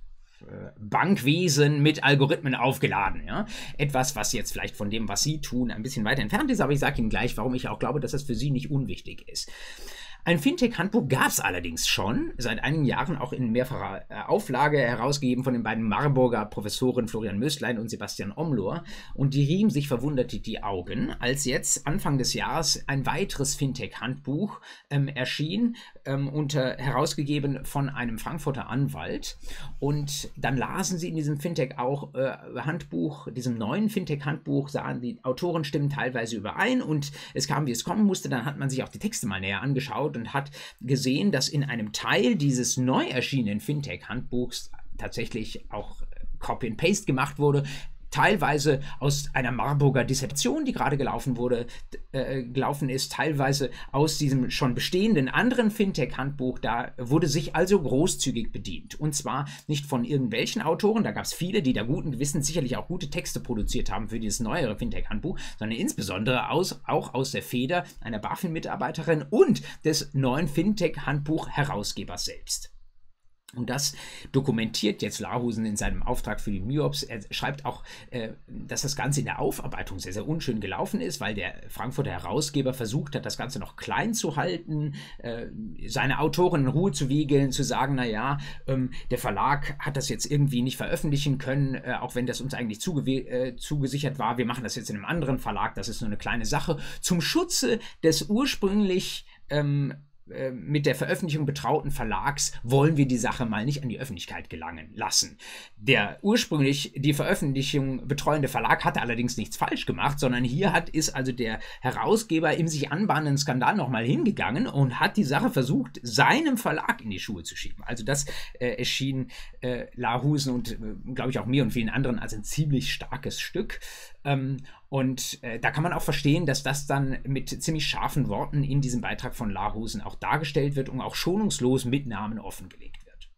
Bankwesen mit Algorithmen aufgeladen. Ja? Etwas, was jetzt vielleicht von dem, was Sie tun, ein bisschen weiter entfernt ist, aber ich sage Ihnen gleich, warum ich auch glaube, dass das für Sie nicht unwichtig ist. Ein Fintech-Handbuch gab es allerdings schon, seit einigen Jahren auch in mehrfacher Auflage, herausgegeben von den beiden Marburger Professoren Florian Möstlein und Sebastian Omlor. Und die rieben sich verwundert die Augen, als jetzt Anfang des Jahres ein weiteres Fintech-Handbuch ähm, erschien, ähm, unter, herausgegeben von einem Frankfurter Anwalt. Und dann lasen sie in diesem Fintech auch äh, Handbuch, diesem neuen Fintech-Handbuch, sahen die Autorenstimmen teilweise überein und es kam, wie es kommen musste. Dann hat man sich auch die Texte mal näher angeschaut und hat gesehen, dass in einem Teil dieses neu erschienenen Fintech-Handbuchs tatsächlich auch Copy and Paste gemacht wurde, teilweise aus einer Marburger Dissertation, die gerade gelaufen wurde, äh, gelaufen ist, teilweise aus diesem schon bestehenden anderen Fintech-Handbuch. Da wurde sich also großzügig bedient. Und zwar nicht von irgendwelchen Autoren, da gab es viele, die da guten Gewissens sicherlich auch gute Texte produziert haben für dieses neuere Fintech-Handbuch, sondern insbesondere aus, auch aus der Feder einer BaFin-Mitarbeiterin und des neuen Fintech-Handbuch-Herausgebers selbst. Und das dokumentiert jetzt Lahusen in seinem Auftrag für die MIOPS. Er schreibt auch, äh, dass das Ganze in der Aufarbeitung sehr, sehr unschön gelaufen ist, weil der Frankfurter Herausgeber versucht hat, das Ganze noch klein zu halten, äh, seine Autoren in Ruhe zu wiegeln, zu sagen, naja, ähm, der Verlag hat das jetzt irgendwie nicht veröffentlichen können, äh, auch wenn das uns eigentlich zuge äh, zugesichert war. Wir machen das jetzt in einem anderen Verlag, das ist nur eine kleine Sache. Zum Schutze des ursprünglich ähm, mit der Veröffentlichung betrauten Verlags wollen wir die Sache mal nicht an die Öffentlichkeit gelangen lassen. Der ursprünglich die Veröffentlichung betreuende Verlag hatte allerdings nichts falsch gemacht, sondern hier hat, ist also der Herausgeber im sich anbahnenden Skandal nochmal hingegangen und hat die Sache versucht, seinem Verlag in die Schuhe zu schieben. Also das äh, erschien äh, Lahusen und äh, glaube ich auch mir und vielen anderen als ein ziemlich starkes Stück. Ähm, und äh, da kann man auch verstehen, dass das dann mit ziemlich scharfen Worten in diesem Beitrag von Lahusen auch dargestellt wird und auch schonungslos mit Namen offengelegt wird.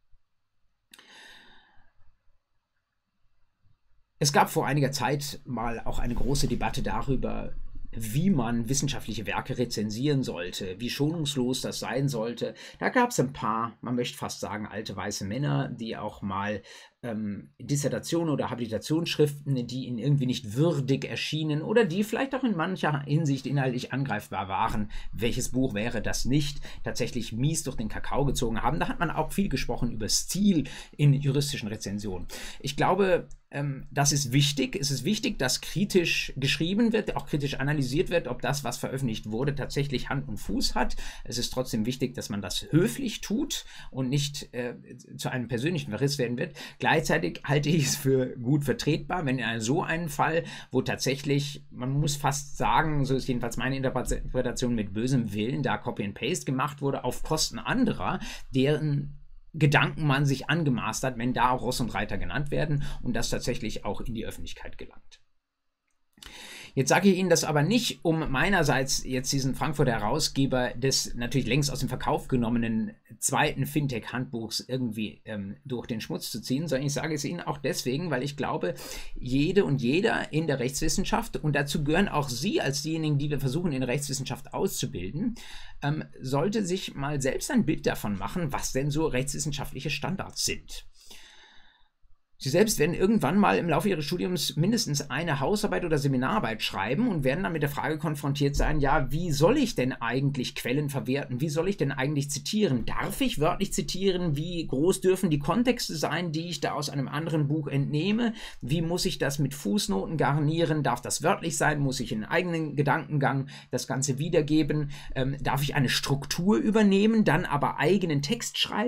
Es gab vor einiger Zeit mal auch eine große Debatte darüber, wie man wissenschaftliche Werke rezensieren sollte, wie schonungslos das sein sollte. Da gab es ein paar, man möchte fast sagen, alte weiße Männer, die auch mal ähm, Dissertationen oder Habilitationsschriften, die ihnen irgendwie nicht würdig erschienen oder die vielleicht auch in mancher Hinsicht inhaltlich angreifbar waren, welches Buch wäre das nicht, tatsächlich mies durch den Kakao gezogen haben. Da hat man auch viel gesprochen über Stil in juristischen Rezensionen. Ich glaube, ähm, das ist wichtig. Es ist wichtig, dass kritisch geschrieben wird, auch kritisch analysiert wird, ob das, was veröffentlicht wurde, tatsächlich Hand und Fuß hat. Es ist trotzdem wichtig, dass man das höflich tut und nicht äh, zu einem persönlichen Verriss werden wird. Gleichzeitig halte ich es für gut vertretbar, wenn in einem so einen Fall, wo tatsächlich, man muss fast sagen, so ist jedenfalls meine Interpretation, mit bösem Willen da Copy and Paste gemacht wurde, auf Kosten anderer, deren Gedanken man sich angemaßt hat, wenn da auch Ross und Reiter genannt werden und das tatsächlich auch in die Öffentlichkeit gelangt. Jetzt sage ich Ihnen das aber nicht, um meinerseits jetzt diesen Frankfurter Herausgeber des natürlich längst aus dem Verkauf genommenen zweiten Fintech-Handbuchs irgendwie ähm, durch den Schmutz zu ziehen, sondern ich sage es Ihnen auch deswegen, weil ich glaube, jede und jeder in der Rechtswissenschaft, und dazu gehören auch Sie als diejenigen, die wir versuchen, in der Rechtswissenschaft auszubilden, ähm, sollte sich mal selbst ein Bild davon machen, was denn so rechtswissenschaftliche Standards sind. Sie selbst werden irgendwann mal im Laufe Ihres Studiums mindestens eine Hausarbeit oder Seminararbeit schreiben und werden dann mit der Frage konfrontiert sein, ja, wie soll ich denn eigentlich Quellen verwerten? Wie soll ich denn eigentlich zitieren? Darf ich wörtlich zitieren? Wie groß dürfen die Kontexte sein, die ich da aus einem anderen Buch entnehme? Wie muss ich das mit Fußnoten garnieren? Darf das wörtlich sein? Muss ich in eigenen Gedankengang das Ganze wiedergeben? Ähm, darf ich eine Struktur übernehmen, dann aber eigenen Text schreiben?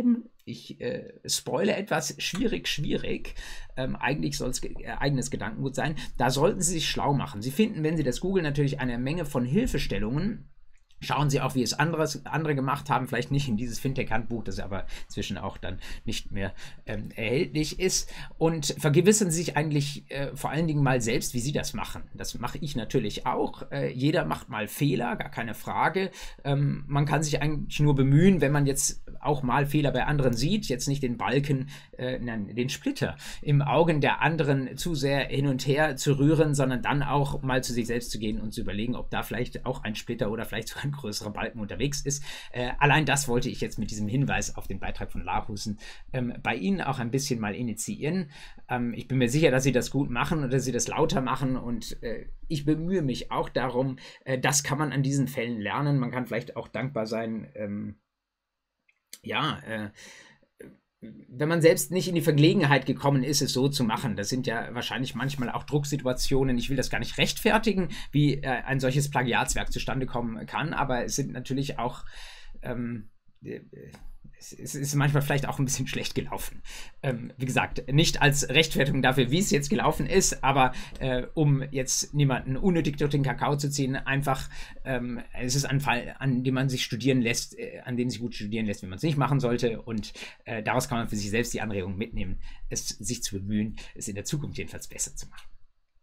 ich äh, spoile etwas, schwierig, schwierig. Ähm, eigentlich soll es ge äh, eigenes Gedankengut sein. Da sollten Sie sich schlau machen. Sie finden, wenn Sie das googeln, natürlich eine Menge von Hilfestellungen. Schauen Sie auch, wie es anderes, andere gemacht haben, vielleicht nicht in dieses Fintech-Handbuch, das aber inzwischen auch dann nicht mehr ähm, erhältlich ist. Und vergewissern Sie sich eigentlich äh, vor allen Dingen mal selbst, wie Sie das machen. Das mache ich natürlich auch. Äh, jeder macht mal Fehler, gar keine Frage. Ähm, man kann sich eigentlich nur bemühen, wenn man jetzt auch mal Fehler bei anderen sieht, jetzt nicht den Balken, äh, nein, den Splitter im Augen der anderen zu sehr hin und her zu rühren, sondern dann auch mal zu sich selbst zu gehen und zu überlegen, ob da vielleicht auch ein Splitter oder vielleicht sogar ein größerer Balken unterwegs ist. Äh, allein das wollte ich jetzt mit diesem Hinweis auf den Beitrag von Lahusen ähm, bei Ihnen auch ein bisschen mal initiieren. Ähm, ich bin mir sicher, dass Sie das gut machen oder dass Sie das lauter machen und äh, ich bemühe mich auch darum, äh, das kann man an diesen Fällen lernen. Man kann vielleicht auch dankbar sein, ähm, ja, äh, wenn man selbst nicht in die Verlegenheit gekommen ist, es so zu machen. Das sind ja wahrscheinlich manchmal auch Drucksituationen. Ich will das gar nicht rechtfertigen, wie äh, ein solches Plagiatswerk zustande kommen kann, aber es sind natürlich auch, ähm, äh, es, es ist manchmal vielleicht auch ein bisschen schlecht gelaufen. Ähm, wie gesagt, nicht als Rechtfertigung dafür, wie es jetzt gelaufen ist, aber äh, um jetzt niemanden unnötig durch den Kakao zu ziehen, einfach, ähm, es ist ein Fall, an dem man sich studieren lässt, äh, an dem sich gut studieren lässt, wenn man es nicht machen sollte und äh, daraus kann man für sich selbst die Anregung mitnehmen, es sich zu bemühen, es in der Zukunft jedenfalls besser zu machen.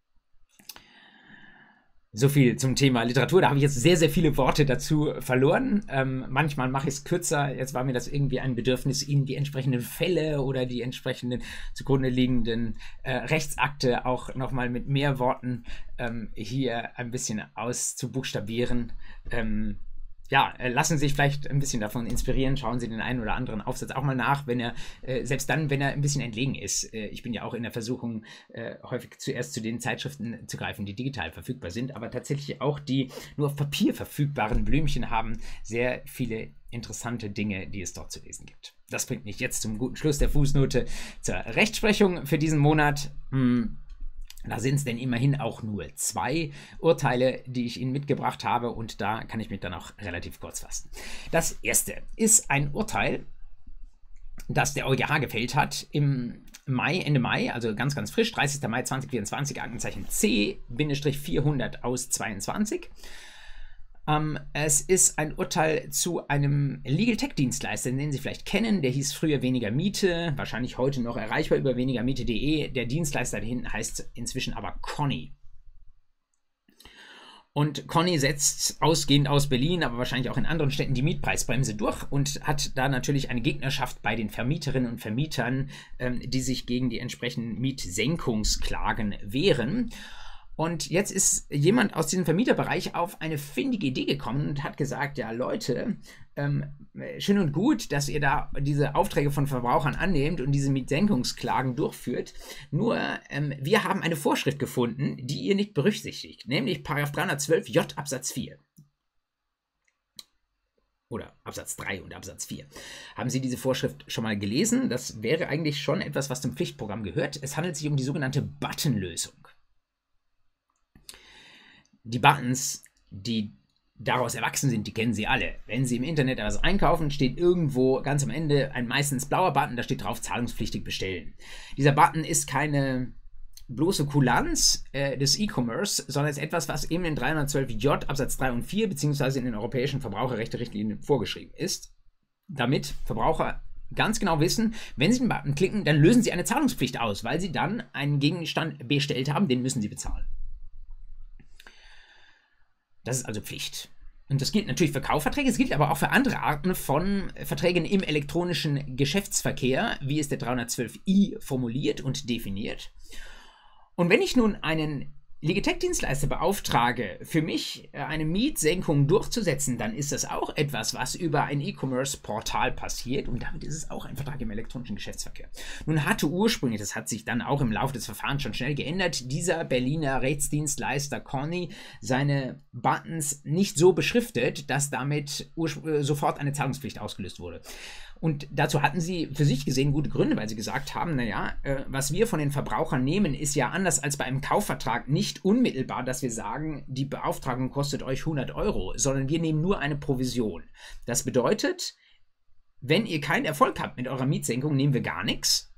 So viel zum Thema Literatur. Da habe ich jetzt sehr, sehr viele Worte dazu verloren. Ähm, manchmal mache ich es kürzer. Jetzt war mir das irgendwie ein Bedürfnis, Ihnen die entsprechenden Fälle oder die entsprechenden zugrunde liegenden äh, Rechtsakte auch nochmal mit mehr Worten ähm, hier ein bisschen auszubuchstabieren. Ähm, Ja, lassen Sie sich vielleicht ein bisschen davon inspirieren, schauen Sie den einen oder anderen Aufsatz auch mal nach, wenn er, äh, selbst dann, wenn er ein bisschen entlegen ist. Äh, ich bin ja auch in der Versuchung, äh, häufig zuerst zu den Zeitschriften zu greifen, die digital verfügbar sind, aber tatsächlich auch die nur auf Papier verfügbaren Blümchen haben sehr viele interessante Dinge, die es dort zu lesen gibt. Das bringt mich jetzt zum guten Schluss der Fußnote zur Rechtsprechung für diesen Monat. Hm. Da sind es denn immerhin auch nur zwei Urteile, die ich Ihnen mitgebracht habe und da kann ich mich dann auch relativ kurz fassen. Das erste ist ein Urteil, das der EuGH gefällt hat im Mai, Ende Mai, also ganz, ganz frisch, dreißigster Mai zweitausendvierundzwanzig, Aktenzeichen C vierhundert aus zweiundzwanzig. Um, es ist ein Urteil zu einem Legal Tech Dienstleister, den Sie vielleicht kennen. Der hieß früher Weniger Miete, wahrscheinlich heute noch erreichbar über weniger miete punkt de. Der Dienstleister da hinten heißt inzwischen aber Conny. Und Conny setzt ausgehend aus Berlin, aber wahrscheinlich auch in anderen Städten die Mietpreisbremse durch und hat da natürlich eine Gegnerschaft bei den Vermieterinnen und Vermietern, ähm, die sich gegen die entsprechenden Mietsenkungsklagen wehren. Und jetzt ist jemand aus diesem Vermieterbereich auf eine findige Idee gekommen und hat gesagt, ja Leute, ähm, schön und gut, dass ihr da diese Aufträge von Verbrauchern annehmt und diese Mietsenkungsklagen durchführt. Nur, ähm, wir haben eine Vorschrift gefunden, die ihr nicht berücksichtigt, nämlich Paragraph dreihundertzwölf J Absatz vier. Oder Absatz drei und Absatz vier. Haben Sie diese Vorschrift schon mal gelesen? Das wäre eigentlich schon etwas, was zum Pflichtprogramm gehört. Es handelt sich um die sogenannte Buttonlösung. Die Buttons, die daraus erwachsen sind, die kennen Sie alle. Wenn Sie im Internet etwas einkaufen, steht irgendwo ganz am Ende ein meistens blauer Button, da steht drauf zahlungspflichtig bestellen. Dieser Button ist keine bloße Kulanz äh, des E-Commerce, sondern ist etwas, was eben in dreihundertzwölf J Absatz drei und vier beziehungsweise in den europäischen Verbraucherrechte-Richtlinien vorgeschrieben ist, damit Verbraucher ganz genau wissen, wenn Sie den Button klicken, dann lösen Sie eine Zahlungspflicht aus, weil Sie dann einen Gegenstand bestellt haben, den müssen Sie bezahlen. Das ist also Pflicht. Und das gilt natürlich für Kaufverträge, es gilt aber auch für andere Arten von Verträgen im elektronischen Geschäftsverkehr, wie es der dreihundertzwölf i formuliert und definiert. Und wenn ich nun einen Legal Tech Dienstleister beauftrage, für mich eine Mietsenkung durchzusetzen, dann ist das auch etwas, was über ein E-Commerce-Portal passiert und damit ist es auch ein Vertrag im elektronischen Geschäftsverkehr. Nun hatte ursprünglich, das hat sich dann auch im Laufe des Verfahrens schon schnell geändert, dieser Berliner Rechtsdienstleister Conny seine Buttons nicht so beschriftet, dass damit sofort eine Zahlungspflicht ausgelöst wurde. Und dazu hatten sie für sich gesehen gute Gründe, weil sie gesagt haben, naja, äh, was wir von den Verbrauchern nehmen, ist ja anders als bei einem Kaufvertrag nicht unmittelbar, dass wir sagen, die Beauftragung kostet euch hundert Euro, sondern wir nehmen nur eine Provision. Das bedeutet, wenn ihr keinen Erfolg habt mit eurer Mietsenkung, nehmen wir gar nichts,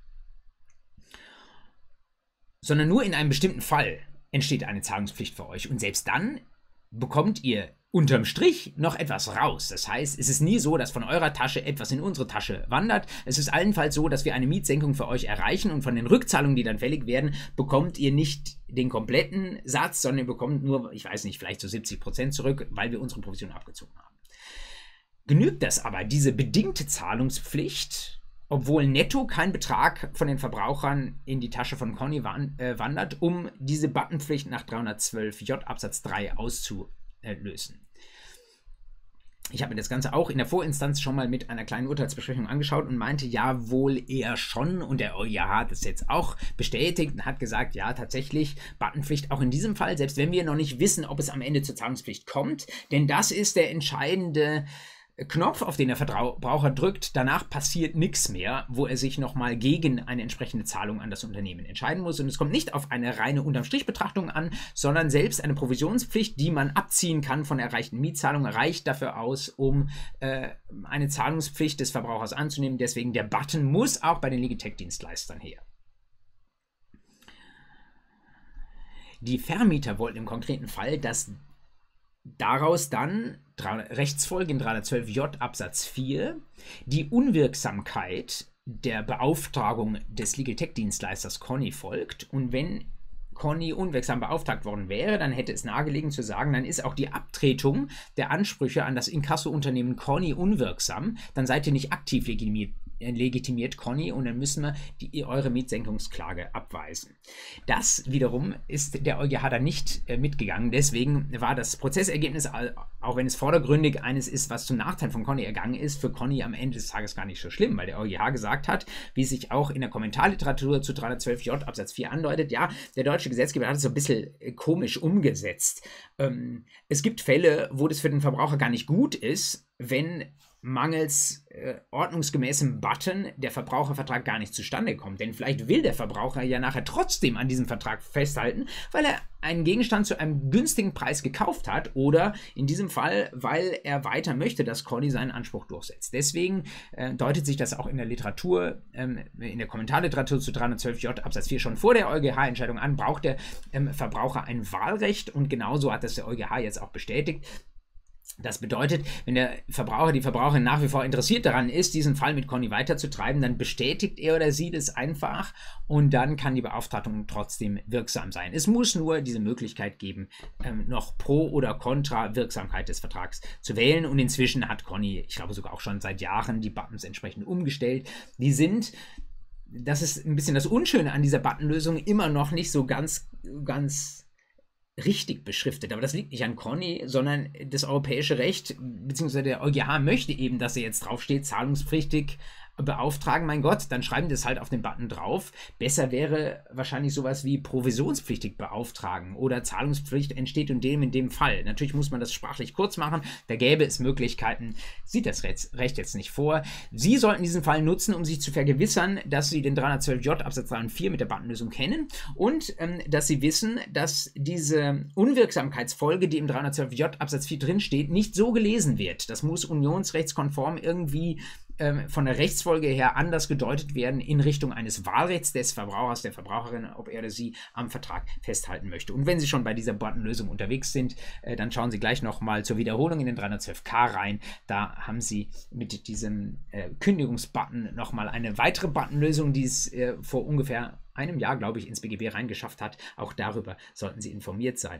sondern nur in einem bestimmten Fall entsteht eine Zahlungspflicht für euch. Und selbst dann bekommt ihr unterm Strich noch etwas raus. Das heißt, es ist nie so, dass von eurer Tasche etwas in unsere Tasche wandert. Es ist allenfalls so, dass wir eine Mietsenkung für euch erreichen und von den Rückzahlungen, die dann fällig werden, bekommt ihr nicht den kompletten Satz, sondern ihr bekommt nur, ich weiß nicht, vielleicht so siebzig Prozent zurück, weil wir unsere Provision abgezogen haben. Genügt das aber, diese bedingte Zahlungspflicht, obwohl netto kein Betrag von den Verbrauchern in die Tasche von Conny wandert, um diese Buttonpflicht nach dreihundertzwölf J Absatz drei auszulösen? Ich habe mir das Ganze auch in der Vorinstanz schon mal mit einer kleinen Urteilsbesprechung angeschaut und meinte, ja, wohl eher schon. Und der EuGH hat es jetzt auch bestätigt und hat gesagt, ja, tatsächlich, Buttonpflicht auch in diesem Fall, selbst wenn wir noch nicht wissen, ob es am Ende zur Zahlungspflicht kommt. Denn das ist der entscheidende Knopf, auf den der Verbraucher drückt, danach passiert nichts mehr, wo er sich nochmal gegen eine entsprechende Zahlung an das Unternehmen entscheiden muss. Und es kommt nicht auf eine reine Unterm-Strich-Betrachtung an, sondern selbst eine Provisionspflicht, die man abziehen kann von erreichten Mietzahlungen, reicht dafür aus, um äh, eine Zahlungspflicht des Verbrauchers anzunehmen. Deswegen der Button muss auch bei den Legitech-Dienstleistern her. Die Vermieter wollten im konkreten Fall, dass daraus dann Rechtsfolge in dreihundertzwölf J Absatz vier die Unwirksamkeit der Beauftragung des Legitech-Dienstleisters Conny folgt. Und wenn Conny unwirksam beauftragt worden wäre, dann hätte es nahegelegen zu sagen, dann ist auch die Abtretung der Ansprüche an das Inkasso-Unternehmen Conny unwirksam. Dann seid ihr nicht aktiv legitimiert. legitimiert Conny und dann müssen wir die, eure Mietsenkungsklage abweisen. Das wiederum ist der EuGH da nicht äh, mitgegangen. Deswegen war das Prozessergebnis, auch wenn es vordergründig eines ist, was zum Nachteil von Conny ergangen ist, für Conny am Ende des Tages gar nicht so schlimm, weil der EuGH gesagt hat, wie sich auch in der Kommentarliteratur zu dreihundertzwölf J Absatz vier andeutet, ja, der deutsche Gesetzgeber hat es so ein bisschen komisch umgesetzt. Ähm, es gibt Fälle, wo das für den Verbraucher gar nicht gut ist, wenn mangels äh, ordnungsgemäßem Button der Verbrauchervertrag gar nicht zustande kommt. Denn vielleicht will der Verbraucher ja nachher trotzdem an diesem Vertrag festhalten, weil er einen Gegenstand zu einem günstigen Preis gekauft hat oder in diesem Fall, weil er weiter möchte, dass Conny seinen Anspruch durchsetzt. Deswegen äh, deutet sich das auch in der Literatur, ähm, in der Kommentarliteratur zu dreihundertzwölf J Absatz vier schon vor der EuGH-Entscheidung an, braucht der ähm, Verbraucher ein Wahlrecht und genauso hat das der EuGH jetzt auch bestätigt. Das bedeutet, wenn der Verbraucher, die Verbraucherin nach wie vor interessiert daran ist, diesen Fall mit Conny weiterzutreiben, dann bestätigt er oder sie das einfach und dann kann die Beauftragung trotzdem wirksam sein. Es muss nur diese Möglichkeit geben, ähm, noch pro oder contra Wirksamkeit des Vertrags zu wählen und inzwischen hat Conny, ich glaube sogar auch schon seit Jahren, die Buttons entsprechend umgestellt. Die sind, das ist ein bisschen das Unschöne an dieser Buttonlösung, immer noch nicht so ganz, ganz richtig beschriftet. Aber das liegt nicht an Conny, sondern das europäische Recht, beziehungsweise der EuGH möchte eben, dass er jetzt draufsteht, zahlungspflichtig beauftragen, mein Gott, dann schreiben das halt auf den Button drauf. Besser wäre wahrscheinlich sowas wie provisionspflichtig beauftragen oder Zahlungspflicht entsteht in dem in dem Fall. Natürlich muss man das sprachlich kurz machen, da gäbe es Möglichkeiten, sieht das Recht jetzt nicht vor. Sie sollten diesen Fall nutzen, um sich zu vergewissern, dass Sie den dreihundertzwölf J Absatz drei und vier mit der Buttonlösung kennen und ähm, dass Sie wissen, dass diese Unwirksamkeitsfolge, die im dreihundertzwölf J Absatz vier drin steht, nicht so gelesen wird. Das muss unionsrechtskonform irgendwie von der Rechtsfolge her anders gedeutet werden in Richtung eines Wahlrechts des Verbrauchers, der Verbraucherin, ob er oder sie am Vertrag festhalten möchte. Und wenn Sie schon bei dieser Buttonlösung unterwegs sind, dann schauen Sie gleich nochmal zur Wiederholung in den dreihundertzwölf K rein. Da haben Sie mit diesem äh, Kündigungsbutton nochmal eine weitere Buttonlösung, die es äh, vor ungefähr einem Jahr, glaube ich, ins B G B reingeschafft hat. Auch darüber sollten Sie informiert sein.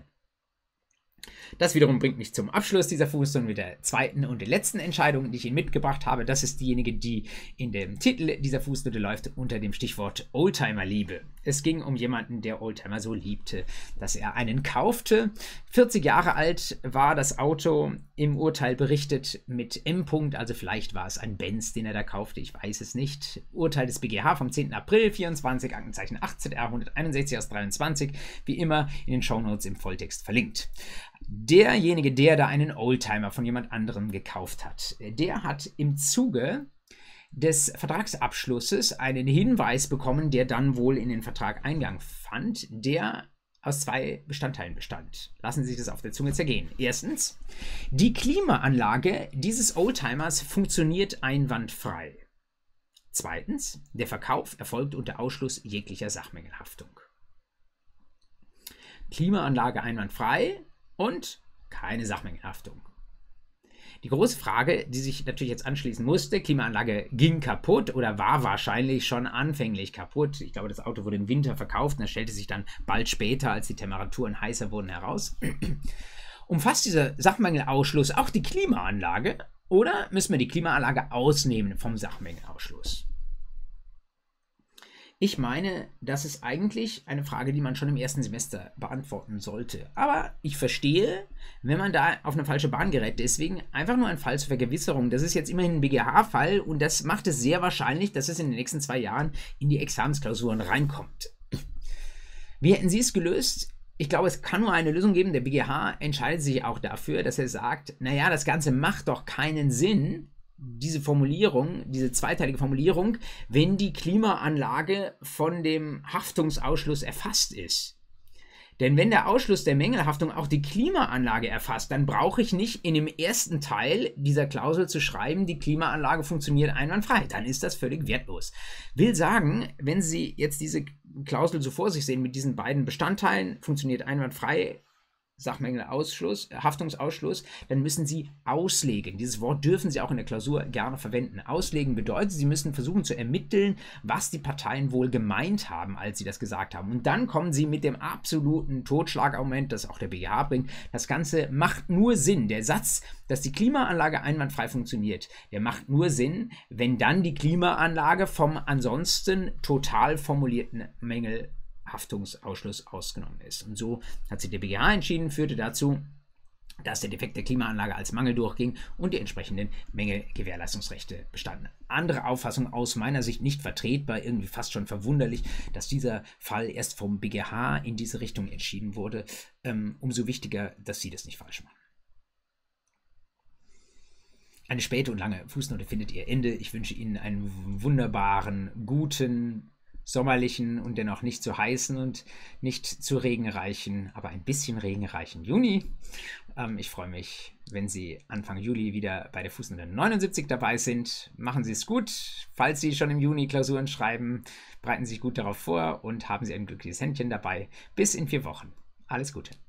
Das wiederum bringt mich zum Abschluss dieser Fußnote mit der zweiten und der letzten Entscheidung, die ich Ihnen mitgebracht habe. Das ist diejenige, die in dem Titel dieser Fußnote läuft unter dem Stichwort Oldtimer-Liebe. Es ging um jemanden, der Oldtimer so liebte, dass er einen kaufte. vierzig Jahre alt war das Auto, im Urteil berichtet mit M. -Punkt, also vielleicht war es ein Benz, den er da kaufte, ich weiß es nicht. Urteil des B G H vom zehnten April vierundzwanzig, Aktenzeichen acht Z R hunderteinundsechzig aus dreiundzwanzig, wie immer in den Shownotes im Volltext verlinkt. Derjenige, der da einen Oldtimer von jemand anderem gekauft hat, der hat im Zuge des Vertragsabschlusses einen Hinweis bekommen, der dann wohl in den Vertrag Eingang fand. Der aus zwei Bestandteilen bestand. Lassen Sie sich das auf der Zunge zergehen. Erstens, die Klimaanlage dieses Oldtimers funktioniert einwandfrei. Zweitens, der Verkauf erfolgt unter Ausschluss jeglicher Sachmängelhaftung. Klimaanlage einwandfrei und keine Sachmängelhaftung. Die große Frage, die sich natürlich jetzt anschließen musste, Klimaanlage ging kaputt oder war wahrscheinlich schon anfänglich kaputt. Ich glaube, das Auto wurde im Winter verkauft und das stellte sich dann bald später, als die Temperaturen heißer wurden, heraus. Umfasst dieser Sachmangelausschluss auch die Klimaanlage oder müssen wir die Klimaanlage ausnehmen vom Sachmangelausschluss? Ich meine, das ist eigentlich eine Frage, die man schon im ersten Semester beantworten sollte. Aber ich verstehe, wenn man da auf eine falsche Bahn gerät. Deswegen einfach nur ein Fall zur Vergewisserung. Das ist jetzt immerhin ein B G H-Fall und das macht es sehr wahrscheinlich, dass es in den nächsten zwei Jahren in die Examensklausuren reinkommt. Wie hätten Sie es gelöst? Ich glaube, es kann nur eine Lösung geben. Der B G H entscheidet sich auch dafür, dass er sagt, naja, das Ganze macht doch keinen Sinn, diese Formulierung, diese zweiteilige Formulierung, wenn die Klimaanlage von dem Haftungsausschluss erfasst ist. Denn wenn der Ausschluss der Mängelhaftung auch die Klimaanlage erfasst, dann brauche ich nicht in dem ersten Teil dieser Klausel zu schreiben, die Klimaanlage funktioniert einwandfrei. Dann ist das völlig wertlos. Will sagen, wenn Sie jetzt diese Klausel so vor sich sehen mit diesen beiden Bestandteilen, funktioniert einwandfrei, Sachmängelausschluss, Haftungsausschluss, dann müssen Sie auslegen. Dieses Wort dürfen Sie auch in der Klausur gerne verwenden. Auslegen bedeutet, Sie müssen versuchen zu ermitteln, was die Parteien wohl gemeint haben, als sie das gesagt haben. Und dann kommen Sie mit dem absoluten Totschlagargument, das auch der B G H bringt. Das Ganze macht nur Sinn. Der Satz, dass die Klimaanlage einwandfrei funktioniert, der macht nur Sinn, wenn dann die Klimaanlage vom ansonsten total formulierten Mängel Haftungsausschluss ausgenommen ist. Und so hat sich der B G H entschieden, führte dazu, dass der Defekt der Klimaanlage als Mangel durchging und die entsprechenden Mängelgewährleistungsrechte bestanden. Andere Auffassung aus meiner Sicht nicht vertretbar, irgendwie fast schon verwunderlich, dass dieser Fall erst vom B G H in diese Richtung entschieden wurde. Ähm, umso wichtiger, dass Sie das nicht falsch machen. Eine späte und lange Fußnote findet ihr Ende. Ich wünsche Ihnen einen wunderbaren, guten, sommerlichen und dennoch nicht zu heißen und nicht zu regenreichen, aber ein bisschen regenreichen Juni. Ähm, ich freue mich, wenn Sie Anfang Juli wieder bei der Fußnote neunundsiebzig dabei sind. Machen Sie es gut. Falls Sie schon im Juni Klausuren schreiben, bereiten Sie sich gut darauf vor und haben Sie ein glückliches Händchen dabei. Bis in vier Wochen. Alles Gute.